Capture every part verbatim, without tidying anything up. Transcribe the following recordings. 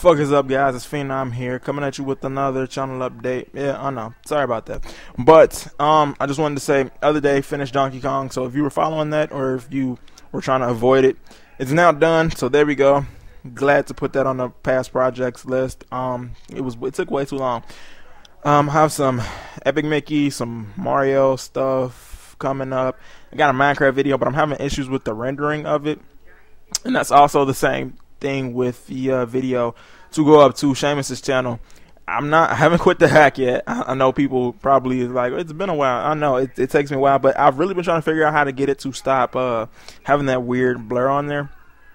Fuck is up, guys? It's Phenom here, coming at you with another channel update. Yeah, I know. Sorry about that. But um, I just wanted to say, other day finished Donkey Kong. So if you were following that, or if you were trying to avoid it, it's now done. So there we go. Glad to put that on the past projects list. Um, it was it took way too long. Um, I have some Epic Mickey, some Mario stuff coming up. I got a Minecraft video, but I'm having issues with the rendering of it, and that's also the same thing with the uh, video to go up to Seamus's channel. I'm not I haven't quit the hack yet. I, I know people probably is like, it's been a while. I know it, it takes me a while, but I've really been trying to figure out how to get it to stop uh, having that weird blur on there.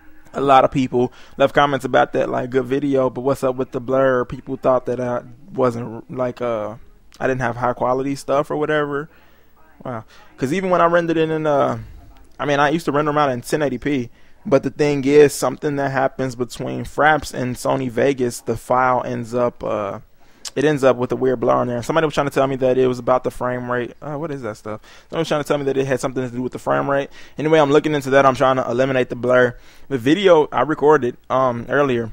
A lot of people left comments about that, like, good video, but what's up with the blur? People thought that I wasn't like uh I didn't have high quality stuff or whatever. Wow, because even when I rendered it in uh I mean I used to render them out in ten eighty p. But the thing is, something that happens between Fraps and Sony Vegas, the file ends up, uh, it ends up with a weird blur on there. Somebody was trying to tell me that it was about the frame rate. Uh, what is that stuff? Somebody was trying to tell me that it had something to do with the frame rate. Anyway, I'm looking into that. I'm trying to eliminate the blur. The video I recorded um, earlier,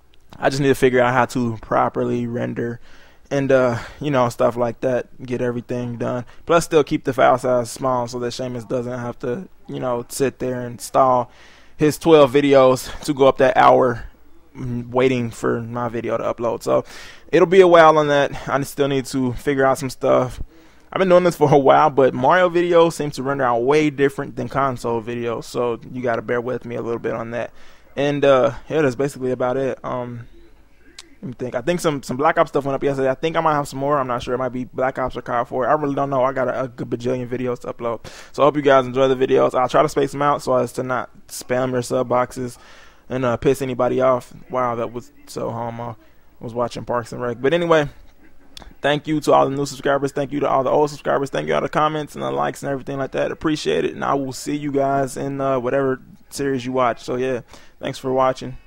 I just need to figure out how to properly render and, uh, you know, stuff like that. Get everything done. Plus, still keep the file size small so that Seamus doesn't have to, you know, sit there and stall his twelve videos to go up that hour waiting for my video to upload. So it'll be a while on that. I still need to figure out some stuff. I've been doing this for a while, but Mario videos seem to render out way different than console videos, so you gotta bear with me a little bit on that. And uh yeah, that's basically about it. um Let me think. I think some some Black Ops stuff went up yesterday. I think I might have some more. I'm not sure. It might be Black Ops or C O D four. I really don't know. I got a, a good bajillion videos to upload. So I hope you guys enjoy the videos. I'll try to space them out so as to not spam your sub boxes and uh, piss anybody off. Wow, that was so homo. I was watching Parks and Rec. But anyway, thank you to all the new subscribers. Thank you to all the old subscribers. Thank you to all the comments and the likes and everything like that. Appreciate it. And I will see you guys in uh, whatever series you watch. So yeah, thanks for watching.